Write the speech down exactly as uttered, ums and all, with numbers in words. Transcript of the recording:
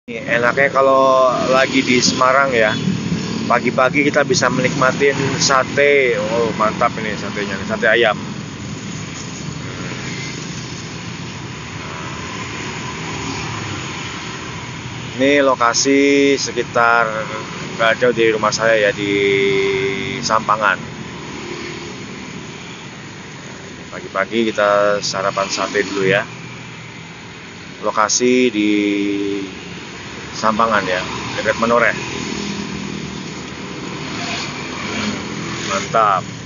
Enaknya kalau lagi di Semarang ya, pagi-pagi kita bisa menikmatin sate. Oh, mantap ini satenya, sate ayam. Ini lokasi sekitar nggak jauh dari rumah saya ya, di Sampangan. Pagi-pagi kita sarapan sate dulu ya. Lokasi di Sampangan ya, dekat Menoreh. Mantap.